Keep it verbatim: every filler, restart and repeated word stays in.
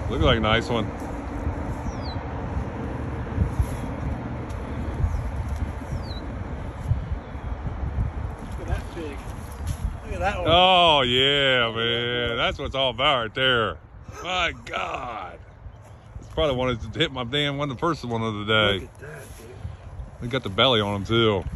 Looks like a nice one. Look at that pig. Look at that one. Oh, yeah, man. That's what it's all about right there. My God. It's probably one that hit my damn one, the first one of the day. Look at that, dude. We got the belly on him, too.